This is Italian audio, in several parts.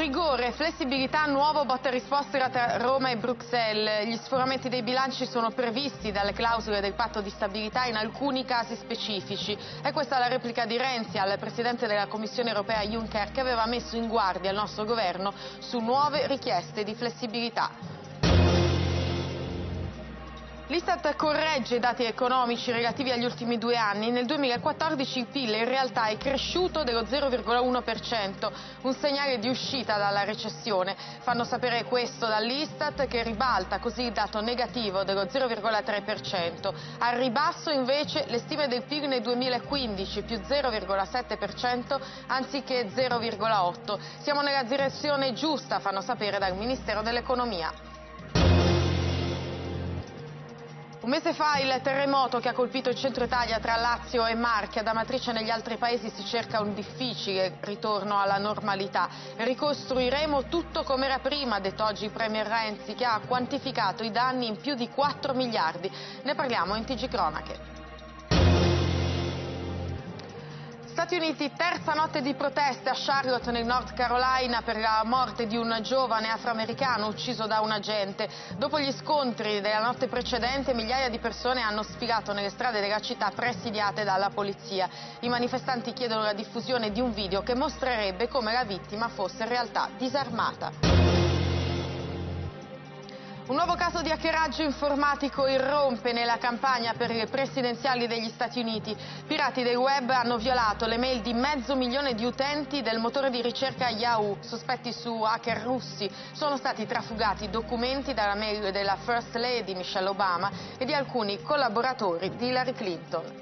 Rigore, flessibilità, nuovo botta e risposta tra Roma e Bruxelles. Gli sforamenti dei bilanci sono previsti dalle clausole del patto di stabilità in alcuni casi specifici. E questa è la replica di Renzi al Presidente della Commissione europea Juncker, che aveva messo in guardia il nostro governo su nuove richieste di flessibilità. L'Istat corregge i dati economici relativi agli ultimi 2 anni. Nel 2014 il PIL in realtà è cresciuto dello 0,1%, un segnale di uscita dalla recessione. Fanno sapere questo dall'Istat, che ribalta così il dato negativo dello 0,3%. Al ribasso invece le stime del PIL nel 2015, più 0,7% anziché 0,8%. Siamo nella direzione giusta, fanno sapere dal Ministero dell'Economia. Un mese fa il terremoto che ha colpito il centro Italia tra Lazio e Marche. Da matrice negli altri paesi si cerca un difficile ritorno alla normalità. Ricostruiremo tutto come era prima, ha detto oggi il Premier Renzi, che ha quantificato i danni in più di 4 miliardi. Ne parliamo in TG Cronache. Stati Uniti, terza notte di proteste a Charlotte nel North Carolina per la morte di un giovane afroamericano ucciso da un agente. Dopo gli scontri della notte precedente, migliaia di persone hanno sfilato nelle strade della città presidiate dalla polizia. I manifestanti chiedono la diffusione di un video che mostrerebbe come la vittima fosse in realtà disarmata. Un nuovo caso di hackeraggio informatico irrompe nella campagna per le presidenziali degli Stati Uniti. Pirati del web hanno violato le mail di 500.000 di utenti del motore di ricerca Yahoo. Sospetti su hacker russi. Sono stati trafugati documenti dalla mail della First Lady Michelle Obama e di alcuni collaboratori di Hillary Clinton.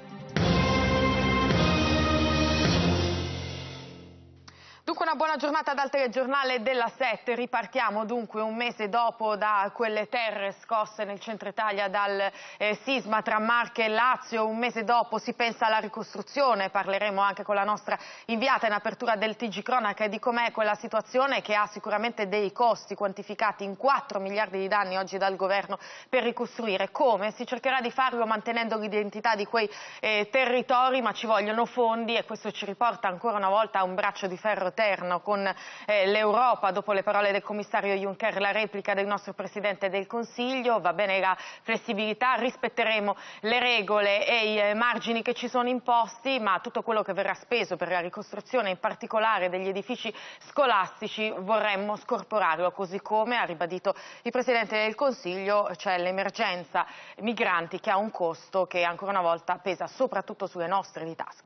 Dunque una buona giornata dal telegiornale della 7, ripartiamo dunque un mese dopo da quelle terre scosse nel centro Italia dal sisma tra Marche e Lazio. Un mese dopo si pensa alla ricostruzione, parleremo anche con la nostra inviata in apertura del TG Cronaca di com'è quella situazione, che ha sicuramente dei costi quantificati in 4 miliardi di danni oggi dal governo per ricostruire. Come? Si cercherà di farlo mantenendo l'identità di quei territori, ma ci vogliono fondi, e questo ci riporta ancora una volta a un braccio di ferro eterno con l'Europa. Dopo le parole del commissario Juncker, la replica del nostro Presidente del Consiglio: va bene la flessibilità, rispetteremo le regole e i margini che ci sono imposti, ma tutto quello che verrà speso per la ricostruzione, in particolare degli edifici scolastici, vorremmo scorporarlo, così come ha ribadito il Presidente del Consiglio, cioè l'emergenza migranti, che ha un costo che ancora una volta pesa soprattutto sulle nostre di tasche.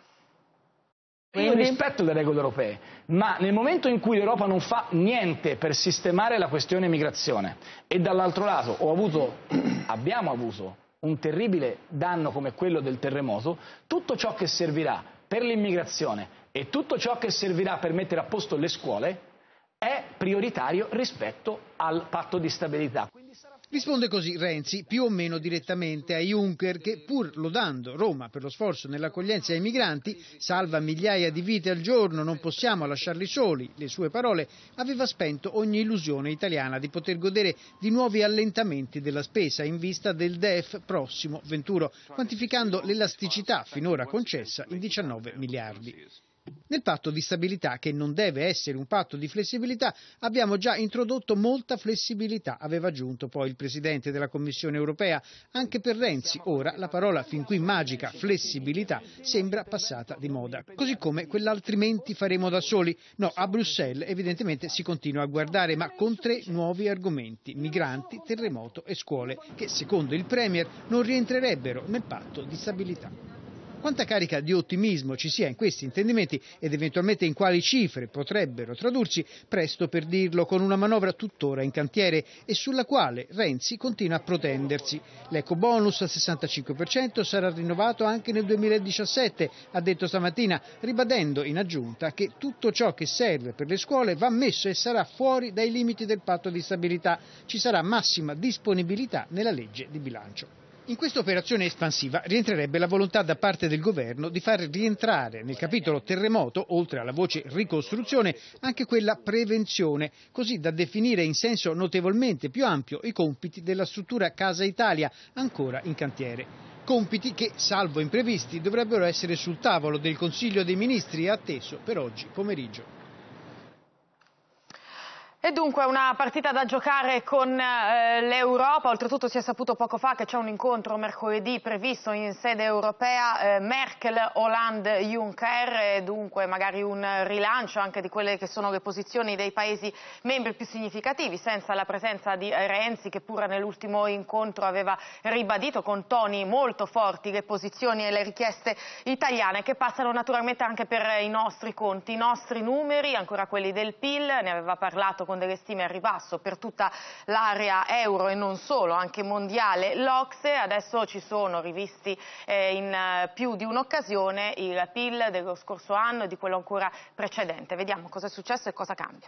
Io rispetto le regole europee, ma nel momento in cui l'Europa non fa niente per sistemare la questione migrazione e dall'altro lato abbiamo avuto un terribile danno come quello del terremoto, tutto ciò che servirà per l'immigrazione e tutto ciò che servirà per mettere a posto le scuole è prioritario rispetto al patto di stabilità. Risponde così Renzi, più o meno direttamente a Juncker, che pur lodando Roma per lo sforzo nell'accoglienza ai migranti, salva migliaia di vite al giorno, non possiamo lasciarli soli, le sue parole, aveva spento ogni illusione italiana di poter godere di nuovi allentamenti della spesa in vista del DEF prossimo venturo, quantificando l'elasticità finora concessa in 19 miliardi. Nel patto di stabilità, che non deve essere un patto di flessibilità, abbiamo già introdotto molta flessibilità, aveva aggiunto poi il Presidente della Commissione europea. Anche per Renzi ora la parola fin qui magica flessibilità sembra passata di moda, così come quell'altrimenti faremo da soli. No, a Bruxelles evidentemente si continua a guardare, ma con 3 nuovi argomenti: migranti, terremoto e scuole, che secondo il Premier non rientrerebbero nel patto di stabilità. Quanta carica di ottimismo ci sia in questi intendimenti ed eventualmente in quali cifre potrebbero tradursi, presto per dirlo, con una manovra tuttora in cantiere e sulla quale Renzi continua a protendersi. L'ecobonus al 65% sarà rinnovato anche nel 2017, ha detto stamattina, ribadendo in aggiunta che tutto ciò che serve per le scuole va messo e sarà fuori dai limiti del patto di stabilità. Ci sarà massima disponibilità nella legge di bilancio. In questa operazione espansiva rientrerebbe la volontà da parte del governo di far rientrare nel capitolo terremoto, oltre alla voce ricostruzione, anche quella prevenzione, così da definire in senso notevolmente più ampio i compiti della struttura Casa Italia, ancora in cantiere. Compiti che, salvo imprevisti, dovrebbero essere sul tavolo del Consiglio dei Ministri, atteso per oggi pomeriggio. E dunque una partita da giocare con l'Europa, oltretutto si è saputo poco fa che c'è un incontro mercoledì previsto in sede europea, Merkel, Hollande, Juncker, dunque magari un rilancio anche di quelle che sono le posizioni dei paesi membri più significativi, senza la presenza di Renzi che pure nell'ultimo incontro aveva ribadito con toni molto forti le posizioni e le richieste italiane, che passano naturalmente anche per i nostri conti, i nostri numeri, ancora quelli del PIL, ne aveva parlato con delle stime al ribasso per tutta l'area euro e non solo, anche mondiale, l'Ocse. Adesso ci sono rivisti in più di un'occasione il PIL dello scorso anno e di quello ancora precedente. Vediamo cosa è successo e cosa cambia.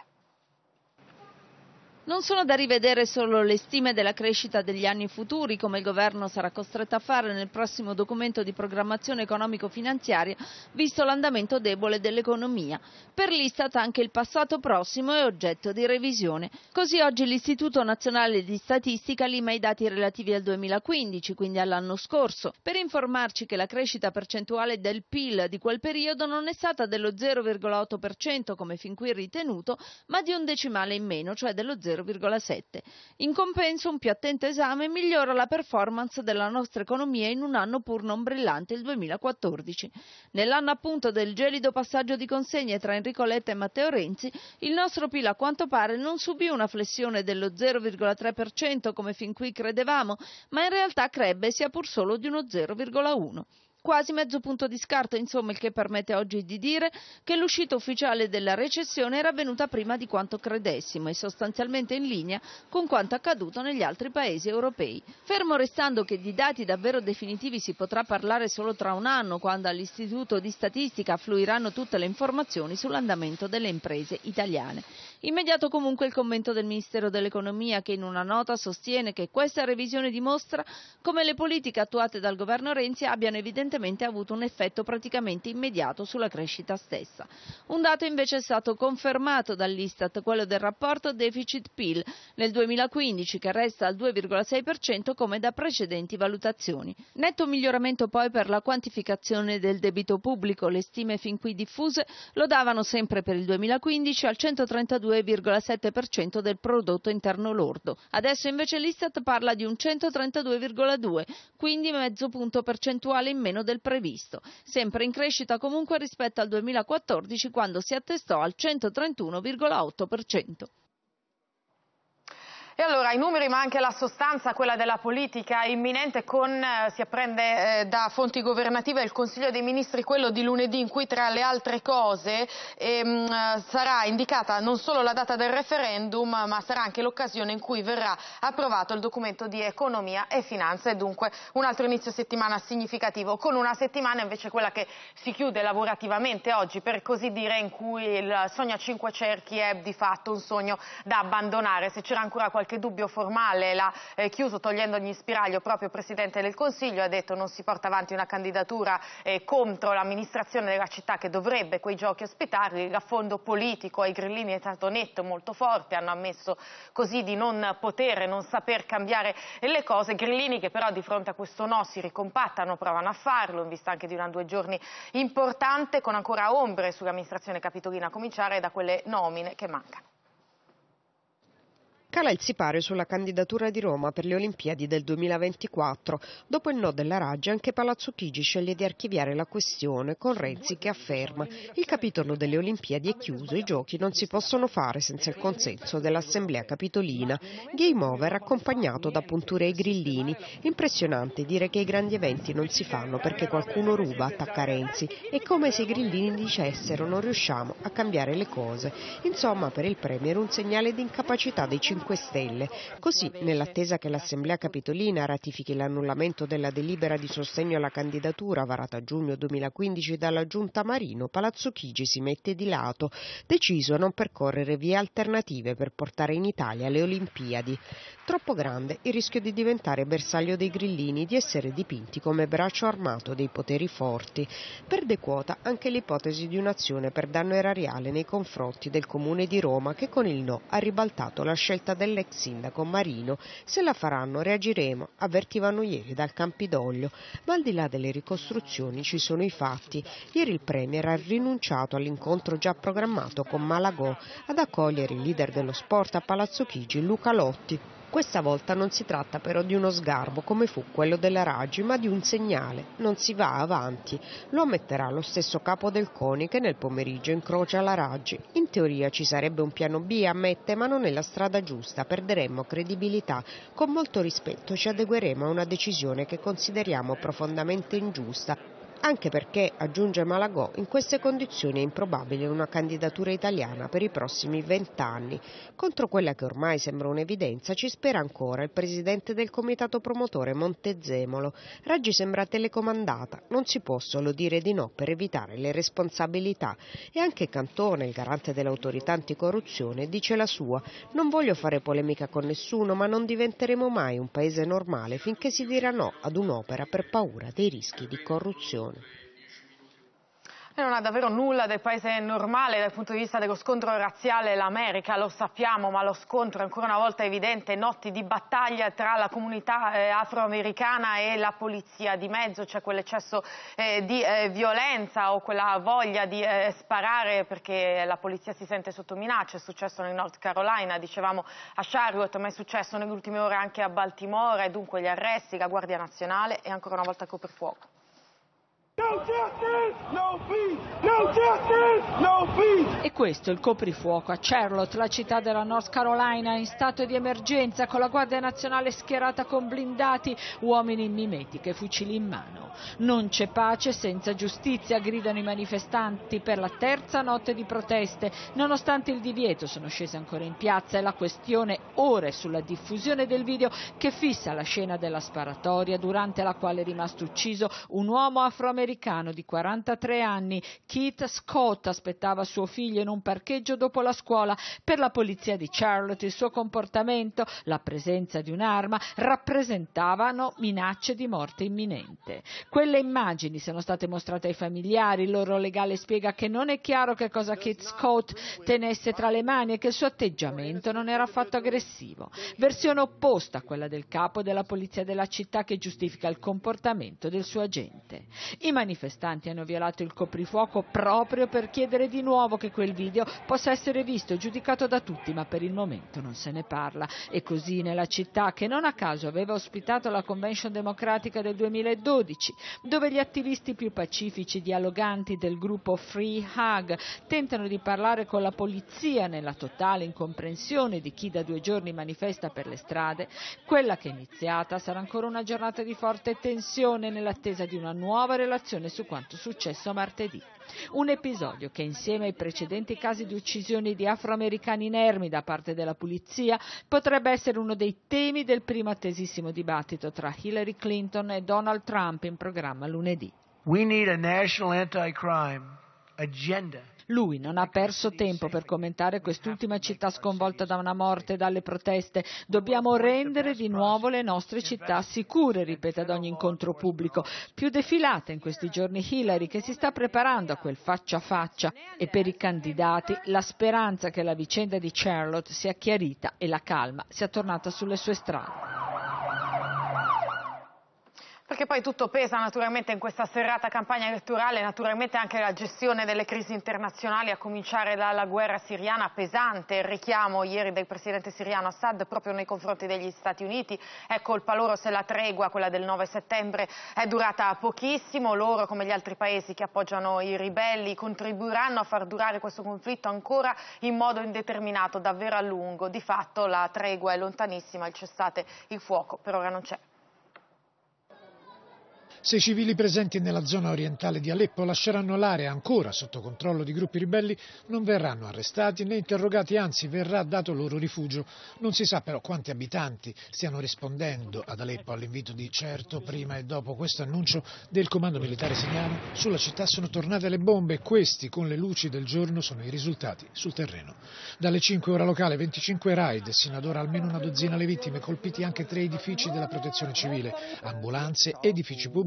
Non sono da rivedere solo le stime della crescita degli anni futuri, come il governo sarà costretto a fare nel prossimo documento di programmazione economico-finanziaria, visto l'andamento debole dell'economia. Per l'Istat anche il passato prossimo è oggetto di revisione. Così oggi l'Istituto Nazionale di Statistica lima i dati relativi al 2015, quindi all'anno scorso, per informarci che la crescita percentuale del PIL di quel periodo non è stata dello 0,8% come fin qui ritenuto, ma di un decimale in meno, cioè dello 0,7. In compenso, un più attento esame migliora la performance della nostra economia in un anno pur non brillante, il 2014. Nell'anno appunto del gelido passaggio di consegne tra Enrico Letta e Matteo Renzi, il nostro PIL a quanto pare non subì una flessione dello 0,3% come fin qui credevamo, ma in realtà crebbe sia pur solo di uno 0,1%. Quasi mezzo punto di scarto, insomma, il che permette oggi di dire che l'uscita ufficiale della recessione era avvenuta prima di quanto credessimo e sostanzialmente in linea con quanto accaduto negli altri paesi europei. Fermo restando che di dati davvero definitivi si potrà parlare solo tra un anno, quando all'Istituto di Statistica affluiranno tutte le informazioni sull'andamento delle imprese italiane. Immediato comunque il commento del Ministero dell'Economia, che in una nota sostiene che questa revisione dimostra come le politiche attuate dal governo Renzi abbiano evidentemente avuto un effetto praticamente immediato sulla crescita stessa. Un dato invece è stato confermato dall'Istat, quello del rapporto deficit-PIL nel 2015, che resta al 2,6% come da precedenti valutazioni. Netto miglioramento poi per la quantificazione del debito pubblico. Le stime fin qui diffuse lo davano sempre per il 2015 al 132,7% del prodotto interno lordo. Adesso invece l'Istat parla di un 132,2%, quindi mezzo punto percentuale in meno del previsto, sempre in crescita comunque rispetto al 2014, quando si attestò al 131,8%. E allora i numeri ma anche la sostanza, quella della politica imminente, si apprende da fonti governative il Consiglio dei Ministri, quello di lunedì, in cui tra le altre cose sarà indicata non solo la data del referendum, ma sarà anche l'occasione in cui verrà approvato il documento di economia e finanza, e dunque un altro inizio settimana significativo, con una settimana invece quella che si chiude lavorativamente oggi, per così dire, in cui il sogno a cinque cerchi è di fatto un sogno da abbandonare. Se c'era ancora qualche dubbio formale l'ha chiuso togliendo ogni spiraglio proprio il Presidente del Consiglio, ha detto non si porta avanti una candidatura contro l'amministrazione della città che dovrebbe quei giochi ospitarli. L'affondo politico ai grillini è stato netto, molto forte, hanno ammesso così di non poter, non saper cambiare le cose, grillini che però di fronte a questo no si ricompattano, provano a farlo in vista anche di una 2 giorni importante, con ancora ombre sull'amministrazione capitolina, a cominciare da quelle nomine che mancano. Cala il sipario sulla candidatura di Roma per le Olimpiadi del 2024. Dopo il no della Raggi, anche Palazzo Chigi sceglie di archiviare la questione, con Renzi che afferma: il capitolo delle Olimpiadi è chiuso, i giochi non si possono fare senza il consenso dell'Assemblea Capitolina. Game over accompagnato da punture ai grillini. Impressionante dire che i grandi eventi non si fanno perché qualcuno ruba, attacca Renzi. È come se i grillini dicessero: non riusciamo a cambiare le cose. Insomma, per il Premier un segnale di incapacità dei 5 Stelle. Così, nell'attesa che l'Assemblea Capitolina ratifichi l'annullamento della delibera di sostegno alla candidatura varata a giugno 2015 dalla Giunta Marino, Palazzo Chigi si mette di lato, deciso a non percorrere vie alternative per portare in Italia le Olimpiadi. Troppo grande il rischio di diventare bersaglio dei grillini, di essere dipinti come braccio armato dei poteri forti. Perde quota anche l'ipotesi di un'azione per danno erariale nei confronti del Comune di Roma, che con il no ha ribaltato la scelta dell'ex sindaco Marino. Se la faranno reagiremo, avvertivano ieri dal Campidoglio. Ma al di là delle ricostruzioni ci sono i fatti. Ieri il Premier ha rinunciato all'incontro già programmato con Malagò ad accogliere il leader dello sport a Palazzo Chigi, Luca Lotti. Questa volta non si tratta però di uno sgarbo come fu quello della Raggi, ma di un segnale. Non si va avanti. Lo ammetterà lo stesso capo del CONI che nel pomeriggio incrocia la Raggi. In teoria ci sarebbe un piano B, ammette, ma non è la strada giusta. Perderemmo credibilità. Con molto rispetto ci adegueremo a una decisione che consideriamo profondamente ingiusta. Anche perché, aggiunge Malagò, in queste condizioni è improbabile una candidatura italiana per i prossimi 20 anni. Contro quella che ormai sembra un'evidenza ci spera ancora il presidente del comitato promotore Montezemolo. Raggi sembra telecomandata, non si può solo dire di no per evitare le responsabilità. E anche Cantone, il garante dell'autorità anticorruzione, dice la sua. Non voglio fare polemica con nessuno, ma non diventeremo mai un paese normale finché si dirà no ad un'opera per paura dei rischi di corruzione. E non ha davvero nulla del paese normale dal punto di vista dello scontro razziale l'America, lo sappiamo, ma lo scontro è ancora una volta evidente, notti di battaglia tra la comunità afroamericana e la polizia. Di mezzo c'è quell'eccesso di violenza o quella voglia di sparare perché la polizia si sente sotto minaccia. È successo nel North Carolina, dicevamo a Charlotte, ma è successo nelle ultime ore anche a Baltimora, e dunque gli arresti, la Guardia Nazionale e ancora una volta il coprifuoco. No justice, no peace. No justice, no peace. E questo è il coprifuoco a Charlotte, la città della North Carolina, in stato di emergenza, con la Guardia Nazionale schierata con blindati, uomini in mimetiche e fucili in mano. Non c'è pace senza giustizia, gridano i manifestanti per la terza notte di proteste. Nonostante il divieto sono scesi ancora in piazza e la questione ora è sulla diffusione del video che fissa la scena della sparatoria durante la quale è rimasto ucciso un uomo afroamericano di 43 anni. Keith Scott aspettava suo figlio in un parcheggio dopo la scuola. Per la polizia di Charlotte il suo comportamento, la presenza di un'arma, rappresentavano minacce di morte imminente. Quelle immagini sono state mostrate ai familiari, il loro legale spiega che non è chiaro che cosa Keith Scott tenesse tra le mani e che il suo atteggiamento non era affatto aggressivo. Versione opposta a quella del capo della polizia della città che giustifica il comportamento del suo agente. I manifestanti hanno violato il coprifuoco proprio per chiedere di nuovo che quel video possa essere visto e giudicato da tutti, ma per il momento non se ne parla. E così nella città, che non a caso aveva ospitato la Convention democratica del 2012, dove gli attivisti più pacifici dialoganti del gruppo Free Hug tentano di parlare con la polizia nella totale incomprensione di chi da 2 giorni manifesta per le strade, quella che è iniziata sarà ancora una giornata di forte tensione nell'attesa di una nuova relazione su quanto successo martedì. Un episodio che insieme ai precedenti casi di uccisioni di afroamericani inermi da parte della polizia potrebbe essere uno dei temi del primo attesissimo dibattito tra Hillary Clinton e Donald Trump in programma lunedì. We need a national anti-crime agenda. Lui non ha perso tempo per commentare quest'ultima città sconvolta da una morte e dalle proteste. Dobbiamo rendere di nuovo le nostre città sicure, ripete ad ogni incontro pubblico. Più defilata in questi giorni Hillary, che si sta preparando a quel faccia a faccia, e per i candidati la speranza che la vicenda di Charlotte sia chiarita e la calma sia tornata sulle sue strade. Perché poi tutto pesa naturalmente in questa serrata campagna elettorale, naturalmente anche la gestione delle crisi internazionali, a cominciare dalla guerra siriana pesante, il richiamo ieri del presidente siriano Assad proprio nei confronti degli Stati Uniti. È colpa loro se la tregua, quella del 9 settembre, è durata pochissimo. Loro, come gli altri paesi che appoggiano i ribelli, contribuiranno a far durare questo conflitto ancora in modo indeterminato, davvero a lungo. Di fatto la tregua è lontanissima, il cessate il fuoco per ora non c'è. 6 civili presenti nella zona orientale di Aleppo lasceranno l'area ancora sotto controllo di gruppi ribelli, non verranno arrestati né interrogati, anzi verrà dato loro rifugio. Non si sa però quanti abitanti stiano rispondendo ad Aleppo all'invito di certo. Prima e dopo questo annuncio del comando militare siriano, sulla città sono tornate le bombe e questi, con le luci del giorno, sono i risultati sul terreno. Dalle 5 ora locale 25 raid, sino ad ora almeno una dozzina le vittime, colpiti anche 3 edifici della protezione civile, ambulanze, edifici pubblici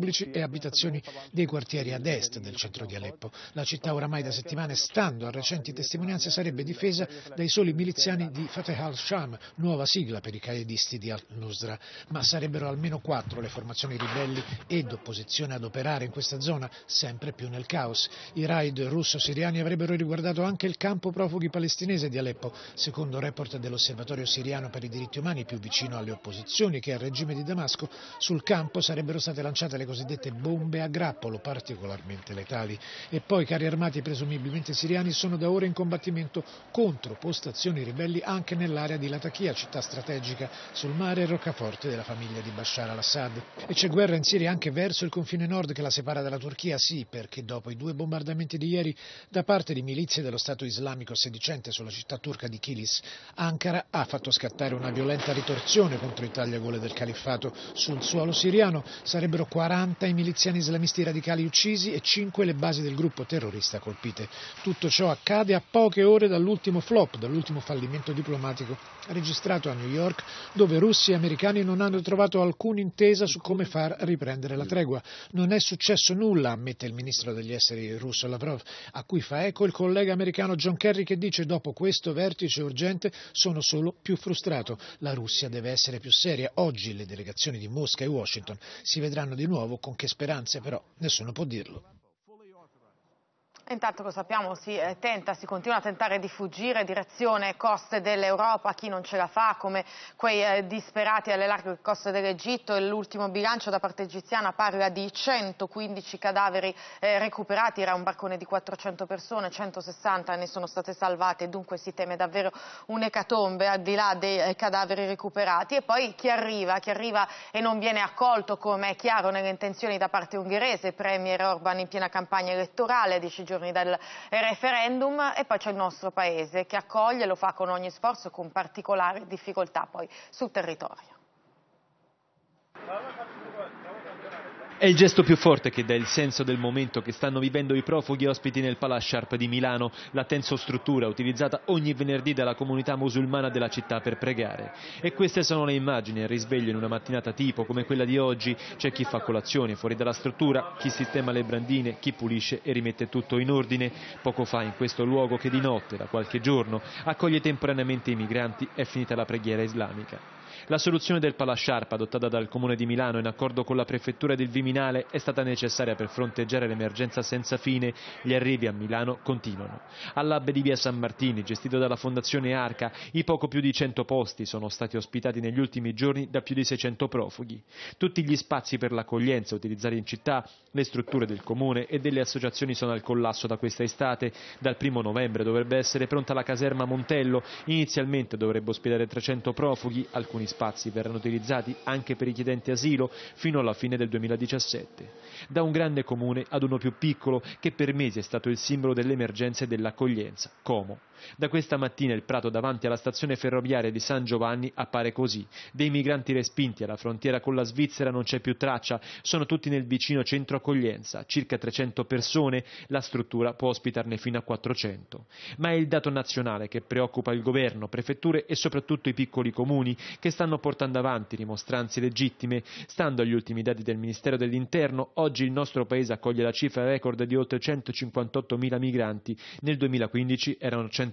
pubblici e abitazioni dei quartieri ad est del centro di Aleppo. La città oramai da settimane, stando a recenti testimonianze, sarebbe difesa dai soli miliziani di Fateh al-Sham, nuova sigla per i qaedisti di al-Nusra, ma sarebbero almeno 4 le formazioni ribelli ed opposizione ad operare in questa zona, sempre più nel caos. I raid russo-siriani avrebbero riguardato anche il campo profughi palestinese di Aleppo, secondo report dell'Osservatorio siriano per i diritti umani più vicino alle opposizioni che al regime di Damasco. Sul campo sarebbero state lanciate le cosiddette bombe a grappolo, particolarmente letali. E poi carri armati presumibilmente siriani sono da ora in combattimento contro postazioni ribelli anche nell'area di Latakia, città strategica sul mare e roccaforte della famiglia di Bashar al-Assad. E c'è guerra in Siria anche verso il confine nord che la separa dalla Turchia, sì, perché dopo i 2 bombardamenti di ieri da parte di milizie dello Stato islamico sedicente sulla città turca di Kilis, Ankara ha fatto scattare una violenta ritorsione contro i tagliagole del califfato. Sul suolo siriano sarebbero 40 i miliziani islamisti radicali uccisi e 5 le basi del gruppo terrorista colpite. Tutto ciò accade a poche ore dall'ultimo flop, dall'ultimo fallimento diplomatico registrato a New York, dove russi e americani non hanno trovato alcuna intesa su come far riprendere la tregua. Non è successo nulla, ammette il ministro degli esteri russo Lavrov, a cui fa eco il collega americano John Kerry, che dice: dopo questo vertice urgente sono solo più frustrato. La Russia deve essere più seria. Oggi le delegazioni di Mosca e Washington si vedranno di nuovo, con che speranze però nessuno può dirlo. Intanto lo sappiamo, si continua a tentare di fuggire direzione coste dell'Europa, chi non ce la fa, come quei disperati alle larghe coste dell'Egitto, e l'ultimo bilancio da parte egiziana parla di 115 cadaveri recuperati, era un barcone di 400 persone, 160 ne sono state salvate, e dunque si teme davvero un'ecatombe al di là dei cadaveri recuperati. E poi chi arriva e non viene accolto, come è chiaro nelle intenzioni da parte ungherese, Premier Orban in piena campagna elettorale, 10 giorni dal referendum, e poi c'è il nostro paese che accoglie, lo fa con ogni sforzo, con particolari difficoltà poi sul territorio. È il gesto più forte che dà il senso del momento che stanno vivendo i profughi ospiti nel Palace Sharp di Milano, la tensostruttura utilizzata ogni venerdì dalla comunità musulmana della città per pregare. E queste sono le immagini al risveglio in una mattinata tipo come quella di oggi. C'è chi fa colazione fuori dalla struttura, chi sistema le brandine, chi pulisce e rimette tutto in ordine. Poco fa, in questo luogo che di notte, da qualche giorno, accoglie temporaneamente i migranti, è finita la preghiera islamica. La soluzione del Palace Sharp, adottata dal Comune di Milano in accordo con la Prefettura del Viminale, è stata necessaria per fronteggiare l'emergenza senza fine. Gli arrivi a Milano continuano. All'Hub di via San Martini, gestito dalla Fondazione Arca, i poco più di 100 posti sono stati ospitati negli ultimi giorni da più di 600 profughi. Tutti gli spazi per l'accoglienza utilizzati in città, le strutture del Comune e delle associazioni sono al collasso da questa estate. Dal 1° novembre dovrebbe essere pronta la caserma Montello, inizialmente dovrebbe ospitare 300 profughi, alcuni spazi verranno utilizzati anche per richiedenti asilo fino alla fine del 2017. Da un grande comune ad uno più piccolo che per mesi è stato il simbolo dell'emergenza e dell'accoglienza, Como. Da questa mattina il prato davanti alla stazione ferroviaria di San Giovanni appare così. Dei migranti respinti alla frontiera con la Svizzera non c'è più traccia, sono tutti nel vicino centro accoglienza, circa 300 persone, la struttura può ospitarne fino a 400. Ma è il dato nazionale che preoccupa il governo, prefetture e soprattutto i piccoli comuni che stanno portando avanti rimostranze legittime. Stando agli ultimi dati del Ministero dell'Interno, oggi il nostro paese accoglie la cifra record di oltre 158.000 migranti, nel 2015 erano 103.000.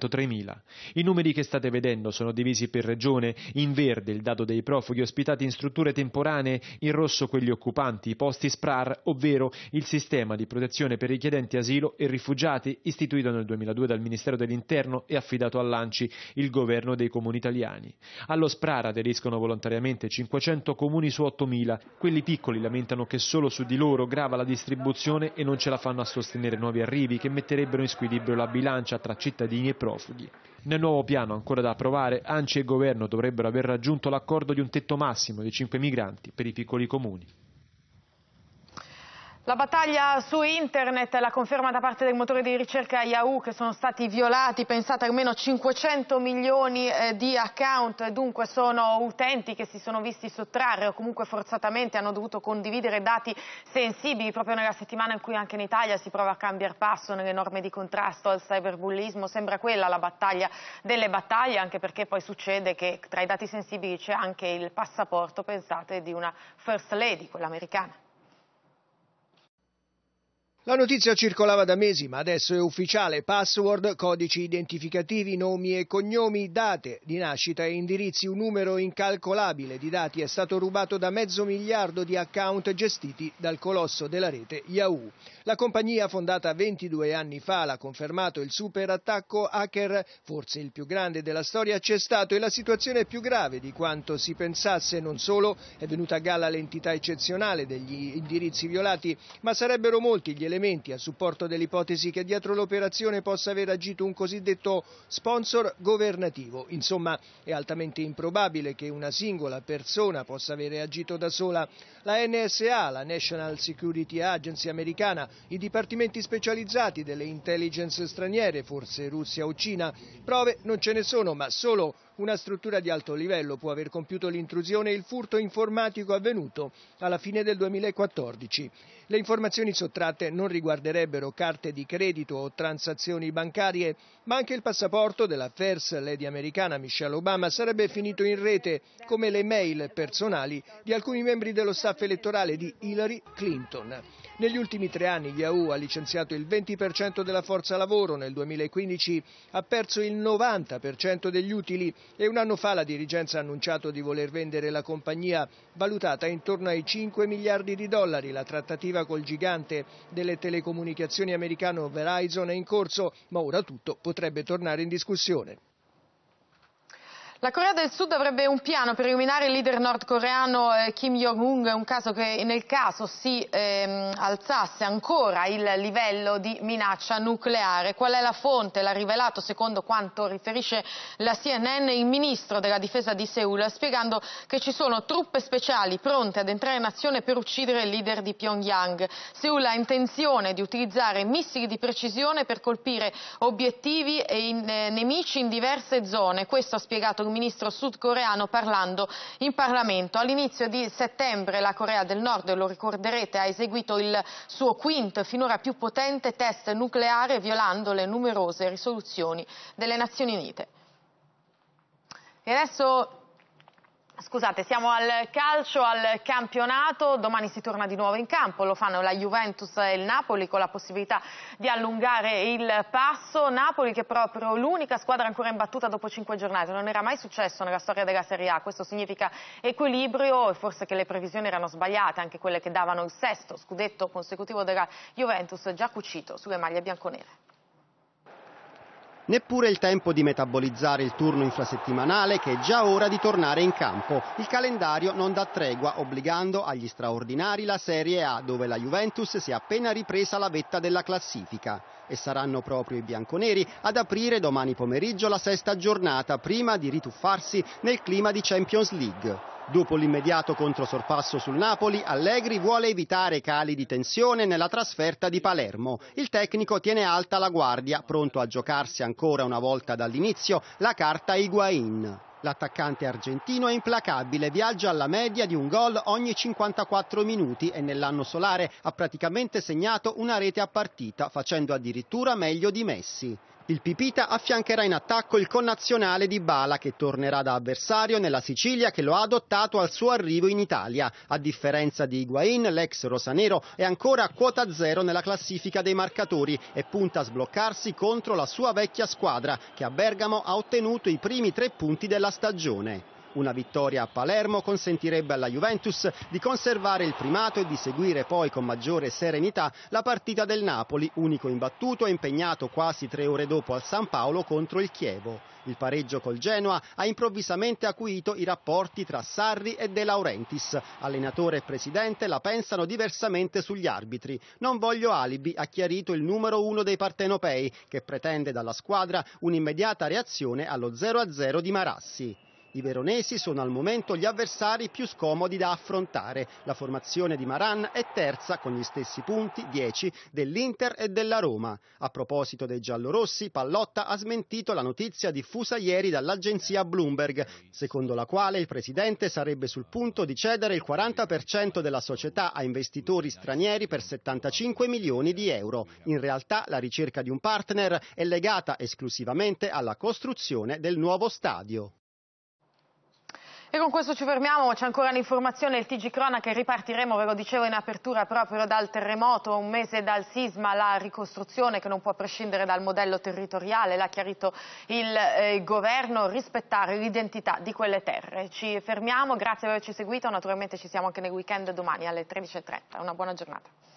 I numeri che state vedendo sono divisi per regione, in verde il dato dei profughi ospitati in strutture temporanee, in rosso quelli occupanti i posti SPRAR, ovvero il sistema di protezione per richiedenti asilo e rifugiati istituito nel 2002 dal Ministero dell'Interno e affidato all'ANCI, il governo dei comuni italiani. Allo SPRAR aderiscono volontariamente 500 comuni su 8.000, quelli piccoli lamentano che solo su di loro grava la distribuzione e non ce la fanno a sostenere nuovi arrivi che metterebbero in squilibrio la bilancia tra cittadini e profughi. Nel nuovo piano, ancora da approvare, ANCI e Governo dovrebbero aver raggiunto l'accordo di un tetto massimo di 5 migranti per i piccoli comuni. La battaglia su internet, la conferma da parte del motore di ricerca Yahoo che sono stati violati, pensate, almeno 500 milioni di account, dunque sono utenti che si sono visti sottrarre o comunque forzatamente hanno dovuto condividere dati sensibili proprio nella settimana in cui anche in Italia si prova a cambiare passo nelle norme di contrasto al cyberbullismo. Sembra quella la battaglia delle battaglie, anche perché poi succede che tra i dati sensibili c'è anche il passaporto, pensate, di una First Lady, quella americana. La notizia circolava da mesi, ma adesso è ufficiale. Password, codici identificativi, nomi e cognomi, date di nascita e indirizzi. Un numero incalcolabile di dati è stato rubato da 500 miliardi di account gestiti dal colosso della rete Yahoo. La compagnia, fondata 22 anni fa, l'ha confermato, il super attacco hacker, forse il più grande della storia, c'è stato, e la situazione è più grave di quanto si pensasse. Non solo è venuta a galla l'entità eccezionale degli indirizzi violati, ma sarebbero molti gli elementi a supporto dell'ipotesi che dietro l'operazione possa aver agito un cosiddetto sponsor governativo. Insomma, è altamente improbabile che una singola persona possa avere agito da sola. La NSA, la National Security Agency americana, i dipartimenti specializzati delle intelligence straniere, forse Russia o Cina. Prove non ce ne sono, ma solo una struttura di alto livello può aver compiuto l'intrusione e il furto informatico avvenuto alla fine del 2014. Le informazioni sottratte non riguarderebbero carte di credito o transazioni bancarie, ma anche il passaporto della First Lady americana Michelle Obama sarebbe finito in rete, come le mail personali di alcuni membri dello staff elettorale di Hillary Clinton. Negli ultimi 3 anni Yahoo ha licenziato il 20% della forza lavoro, nel 2015 ha perso il 90% degli utili e un anno fa la dirigenza ha annunciato di voler vendere la compagnia, valutata intorno ai 5 miliardi di dollari. La trattativa col gigante delle telecomunicazioni americano Verizon è in corso, ma ora tutto potrebbe tornare in discussione. La Corea del Sud avrebbe un piano per eliminare il leader nordcoreano Kim Jong-un, un caso che nel caso si alzasse ancora il livello di minaccia nucleare. Qual è la fonte? L'ha rivelato, secondo quanto riferisce la CNN, il ministro della difesa di Seul, spiegando che ci sono truppe speciali pronte ad entrare in azione per uccidere il leader di Pyongyang. Seul ha intenzione di utilizzare missili di precisione per colpire obiettivi e nemici in diverse zone. Questo ha spiegato il ministro sudcoreano parlando in Parlamento. All'inizio di settembre la Corea del Nord, lo ricorderete, ha eseguito il suo quinto e finora più potente test nucleare, violando le numerose risoluzioni delle Nazioni Unite. E adesso, scusate, siamo al calcio, al campionato. Domani si torna di nuovo in campo, lo fanno la Juventus e il Napoli, con la possibilità di allungare il passo. Napoli che è proprio l'unica squadra ancora imbattuta dopo 5 giornate, non era mai successo nella storia della Serie A. Questo significa equilibrio, e forse che le previsioni erano sbagliate, anche quelle che davano il 6º scudetto consecutivo della Juventus, già cucito sulle maglie bianconere. Neppure il tempo di metabolizzare il turno infrasettimanale, che è già ora di tornare in campo. Il calendario non dà tregua, obbligando agli straordinari la Serie A, dove la Juventus si è appena ripresa la vetta della classifica. E saranno proprio i bianconeri ad aprire domani pomeriggio la 6ª giornata, prima di rituffarsi nel clima di Champions League. Dopo l'immediato controsorpasso sul Napoli, Allegri vuole evitare cali di tensione nella trasferta di Palermo. Il tecnico tiene alta la guardia, pronto a giocarsi ancora una volta dall'inizio la carta Higuaín. L'attaccante argentino è implacabile, viaggia alla media di un gol ogni 54 minuti e nell'anno solare ha praticamente segnato una rete a partita, facendo addirittura meglio di Messi. Il Pipita affiancherà in attacco il connazionale Dybala, che tornerà da avversario nella Sicilia, che lo ha adottato al suo arrivo in Italia. A differenza di Higuaín, l'ex rosanero è ancora a quota zero nella classifica dei marcatori e punta a sbloccarsi contro la sua vecchia squadra, che a Bergamo ha ottenuto i primi 3 punti della stagione. Una vittoria a Palermo consentirebbe alla Juventus di conservare il primato e di seguire poi con maggiore serenità la partita del Napoli, unico imbattuto e impegnato quasi 3 ore dopo al San Paolo contro il Chievo. Il pareggio col Genoa ha improvvisamente acuito i rapporti tra Sarri e De Laurentiis. Allenatore e presidente la pensano diversamente sugli arbitri. Non voglio alibi, ha chiarito il numero 1 dei partenopei, che pretende dalla squadra un'immediata reazione allo 0-0 di Marassi. I veronesi sono al momento gli avversari più scomodi da affrontare. La formazione di Maran è terza con gli stessi punti, 10, dell'Inter e della Roma. A proposito dei giallorossi, Pallotta ha smentito la notizia diffusa ieri dall'agenzia Bloomberg, secondo la quale il presidente sarebbe sul punto di cedere il 40% della società a investitori stranieri per 75 milioni di euro. In realtà la ricerca di un partner è legata esclusivamente alla costruzione del nuovo stadio. E con questo ci fermiamo, c'è ancora l'informazione, il TG Cronache, ripartiremo, ve lo dicevo in apertura, proprio dal terremoto, un mese dal sisma, la ricostruzione che non può prescindere dal modello territoriale, l'ha chiarito il governo, rispettare l'identità di quelle terre. Ci fermiamo, grazie per averci seguito, naturalmente ci siamo anche nel weekend domani alle 13:30, una buona giornata.